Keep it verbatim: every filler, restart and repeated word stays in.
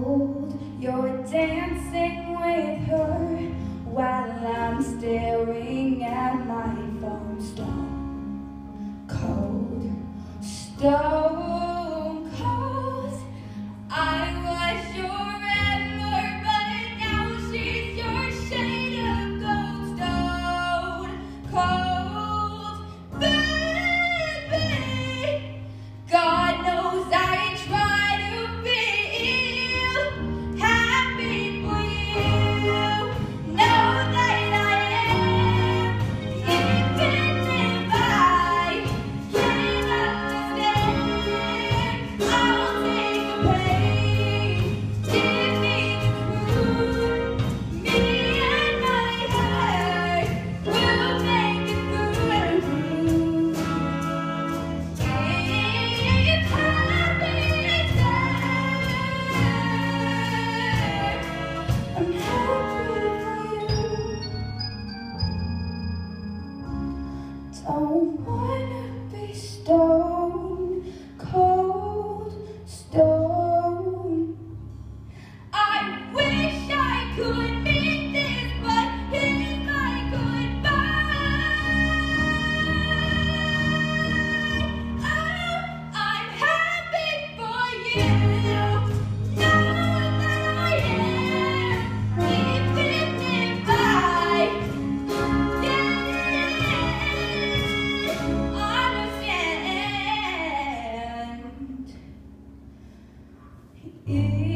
cold. You're dancing with her while I'm staring at my phone. Stone cold, stone cold. I was your ember, but now she's your shade of gold. Stone cold, baby. God knows I try to feel happy for you. Know that I am, even if I can't understand. I'll take the pain, give me the truth. Me and my heart will make it through. If happiness I'm happy for you. Don't wanna be stone cold, stone. I wish I could meet this, but here's my goodbye. Oh, I'm happy for you. Know that I am, even if I can't understand.